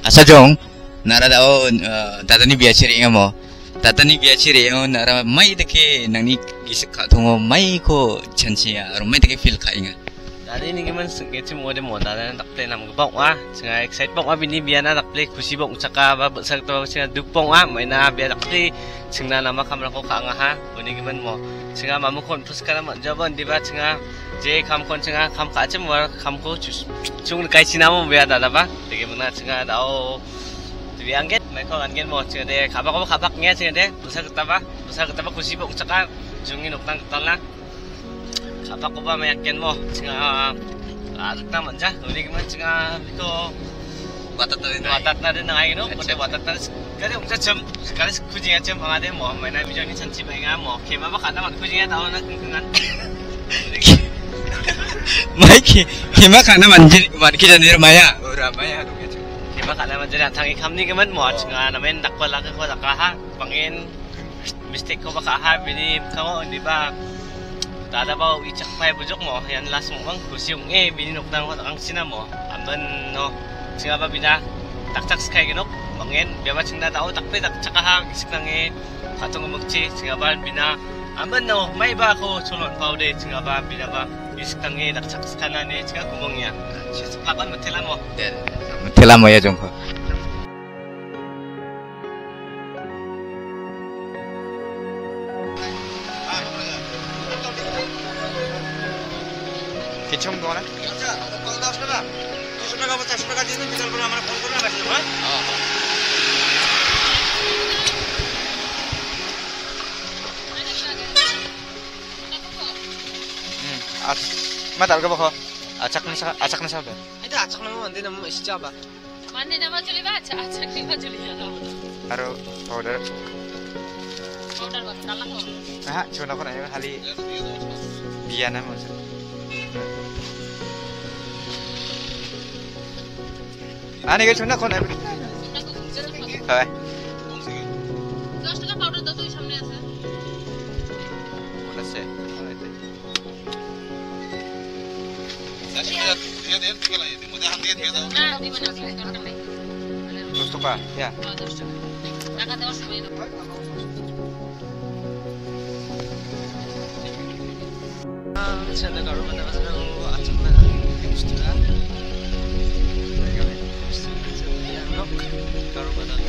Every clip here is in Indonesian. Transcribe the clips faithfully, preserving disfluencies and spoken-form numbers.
asajong nara dao tatani biachiri ngamo tatani biachiri ngo nara mai deke nangni gisik ka thongo mai ko chanchiya aro mai deke feel ka inga dari ni geman sengke cimo de mo dara tak play nam gebok wa singa excite bok wa bini biana tak play kusi bok chaka ba besar to singa dupong wa maina bia tak play singna nama kamera ko ka nga ha uni geman mo singa mamu kon puskara ma jaban diba singa je kam kon singa kam ka chem wa kam ko chung kai sinamo bia dada ba dege mena singa dao di angget mai ko angget mo singa de kabak ko kabak nge singa de besar ketaba besar ketaba kusi bok chaka jungin uktang ketala apa ko ba mayakin mo singa alat na manja uli gimana singa itu watat na rin watat na rin nangay no kundi watat na rin kaya kung sa chum kaya kujingan chum ang ade mo may na video ni chanchi may nga mo kaya maba ka naman kujingan tao na kungkungan mai ki kima ka naman jin man ki janir maya ora maya kaya maba ka naman dyan tangi kamni gaman mo singa namin dakpala ka ko dakaha pangin mistake ko baka ha bini kao di ba dada ba wicak pa bujok mo yan last mo bang kusyong eh bininok nang ang sina mo amban no singa ba bina taktak sky ginok mangin biya ba singa tao takpe tak tsaka gisik nang eh katong magchi singa ba bina amban no may ba ko sulon pa ulit singa ba bina ba gisik nang eh taktak skana ne singa kumongnya sisapakan matila mo matila mo ya jongko Kecom doang lah. Iya, kalau dah sudah, sudah kamu tak sudah kasih ni bisa pun amar phone korang kasih, kan? Hmm, as, mana tak kau acak ni sah, acak ni sah ber. Itu acak nama mandi nama isya ba? Mandi nama juli ba, acak acak ni ba juli ya. Aru powder. Powder ba, kalang ko. Ah, cuma aku nak hali biar nama macam. 아니 이거 존나 커네. হয় দশ টাকা পাউডার দাও তুই সামনে আছে মনে আছে না দিবেন না দরকার নাই দশ টাকা ya দশ টাকা টাকা দেওয়ার সময় Sana karo ba dapat na acak na gusto na karo ba na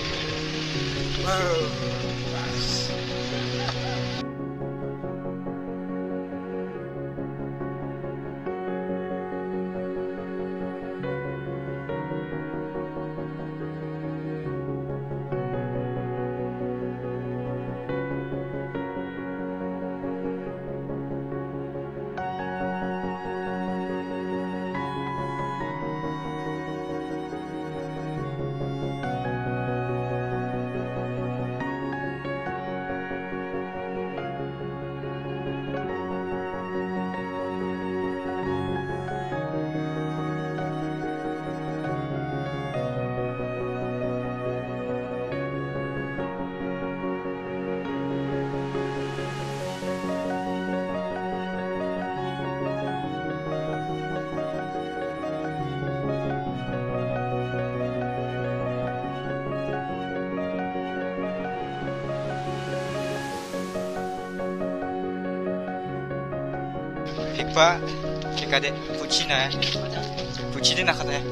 Pikpa, kikade, pucina ya, pucina nak kata ya.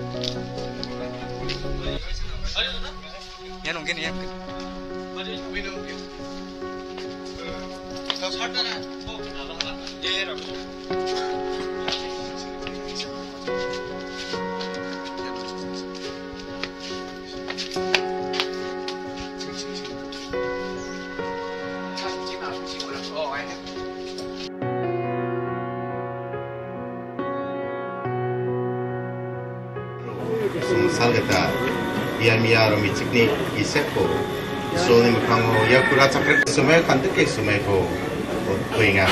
Ya mungkin ya. salgata biar miar mi cikni isepo so ni mukhango ya pura chakre sumai kan ke sumai ko koinga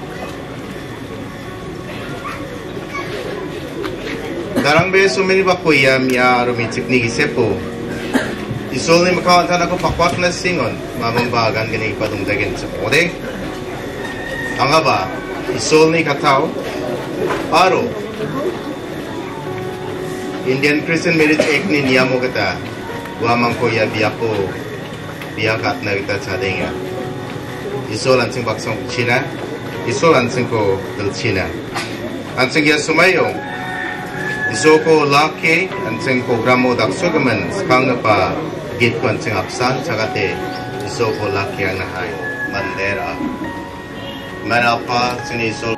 darang be sumai ba ko ya miar mi cikni isepo isol ni mukhaw thana ko pakwak na singon mamang bagan gani padung dagen chode anga ba isol ni katao aro Indian Christian Marriage Act ni niyamo kita wa mangko ya biapo biakat na kita cadenga iso lansing baksong China iso lansing ko del China lansing ya sumayong iso ko laki lansing programo dakso gaman skang pa git ko lansing apsan cagate iso ko laki ang nahay mandera manapa sini iso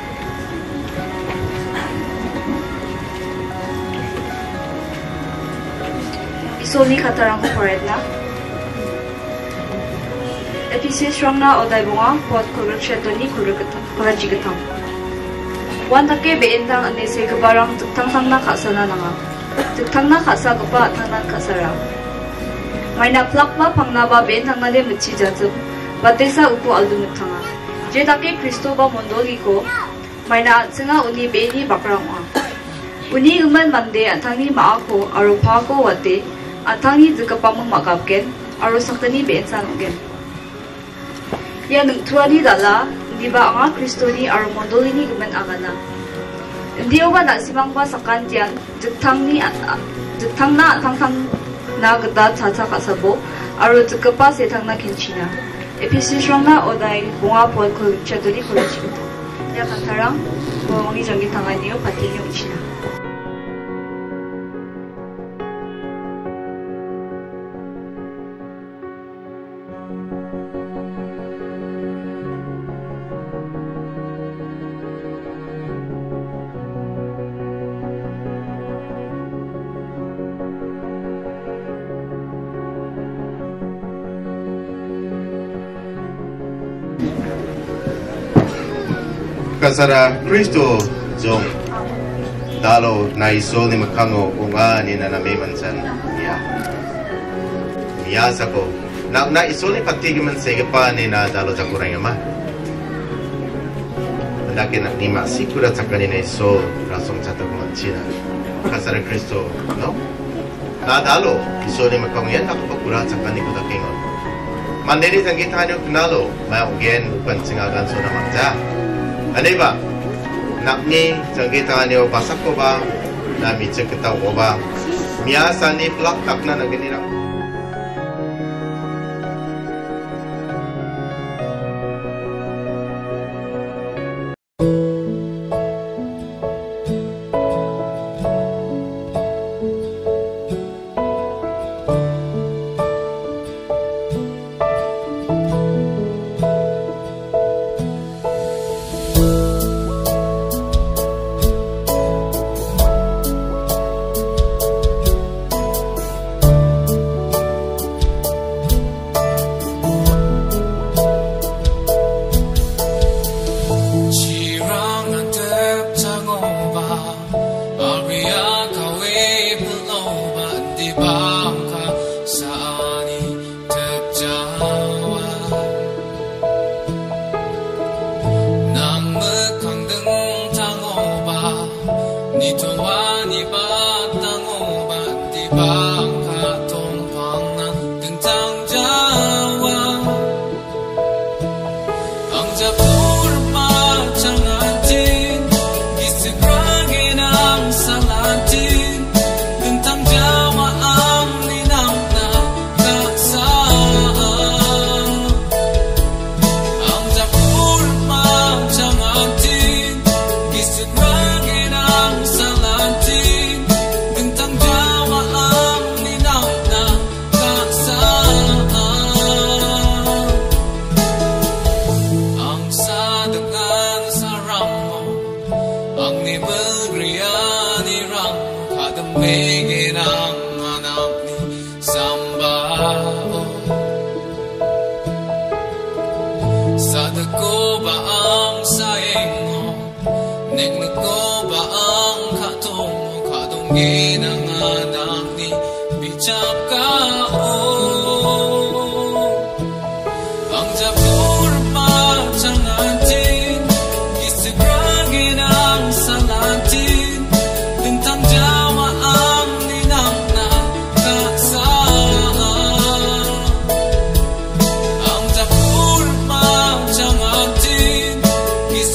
Soli katarang ko correct na. Episode strong na o dai bunga pot ko cheto ni ko rekata para jigatang. Wan take be endang ane se kabarang tuktang tang na kasana na nga. Tuktang na kasa ko pa tang na kasara. May na plak ma pang na ba be endang na le muchi jatu. Batesa upo aldu mutanga. Je take Kristo ba mondoli ko. May na tsinga uni be ni bakrang ma. Uni uman mande atang ni maako aro pa ko wate. Atangni zikapamang makapken, aro saktani bensan ugen. Ya nungtuani dala, di ba anga Kristo ni aro mondoli ni gumen angana. Hindi ba na simang pa sa kandian, ziktang ni ziktang na tang-tang na gada tata kasabo, aro zikapa setang na kinchina. Episisyon na o dahil bunga po ko chadoli ko lachito. Ya kantarang, buwangi jangi tangan niyo pati yung china. Kasara Kristo jong dalo na isol ni makango unga ni na namimansan ya ya sako na na isol ni patigiman segepa ni na dalo jakurang ama andake na ni masikura sakani na isol rasong chata kumachina kasara Kristo no na dalo isol ni makango yan nakapakura sakani ko dakingon mandiri sanggita nyo kunalo mayogen upan singagan so na magja. Ano ba? Nakni sanggita niyo basak ko ba? Na mitse kita ko ba? Miyasa ni plak tak na naginirang.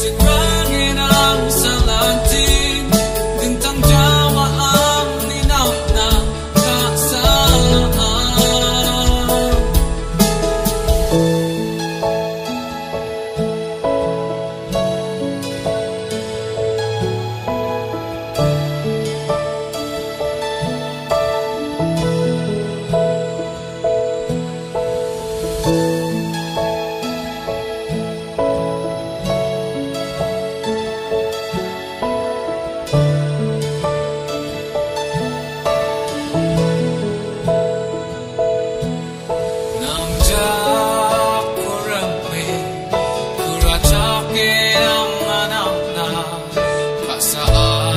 Tentang Jawa ang ninaw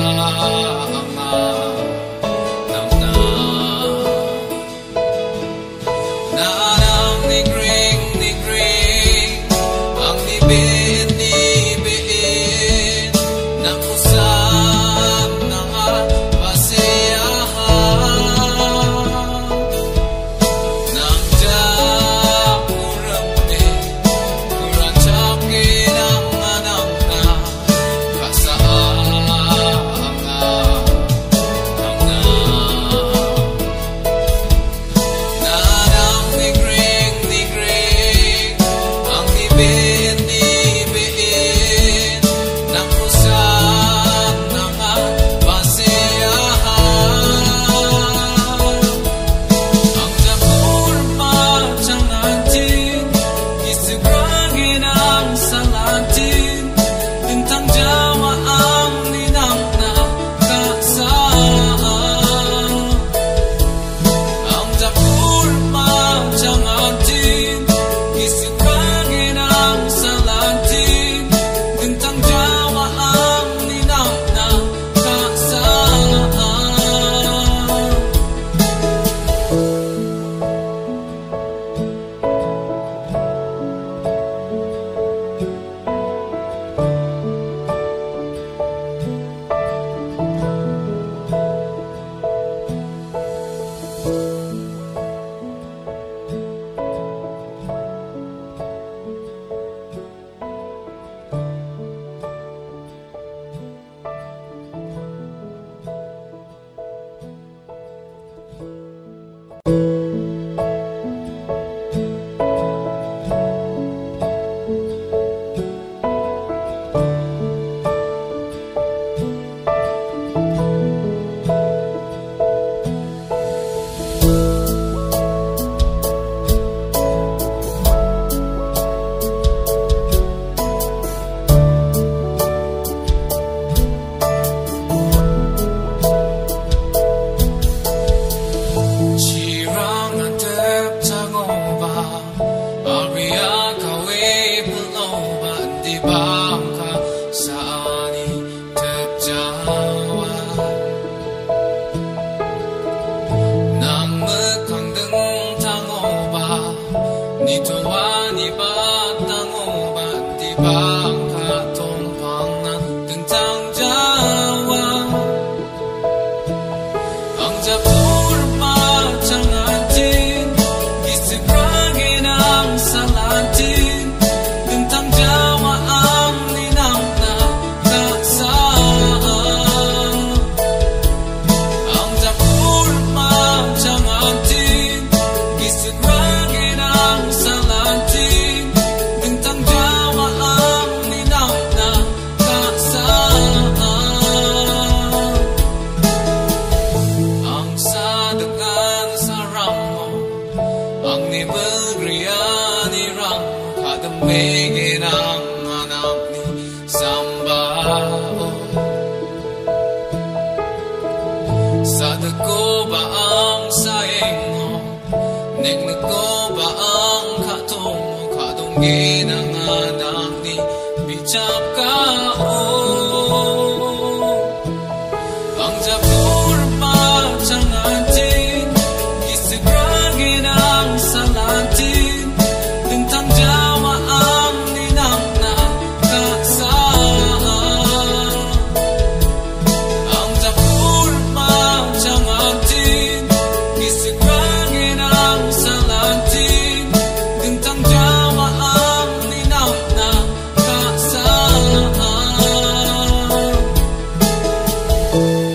Oh